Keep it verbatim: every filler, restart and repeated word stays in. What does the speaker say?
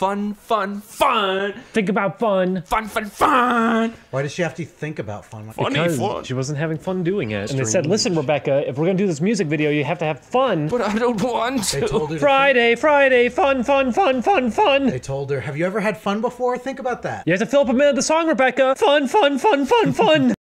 Fun, fun, fun. Think about fun. Fun, fun, fun. Why does she have to think about fun? Funny Because fun. she wasn't having fun doing it. And they said, listen, Rebecca, if we're gonna do this music video, you have to have fun. But I don't want to. They told her to Friday, Friday, fun, fun, fun, fun, fun. They told her, have you ever had fun before? Think about that. You have to fill up a minute of the song, Rebecca. Fun, fun, fun, fun, fun.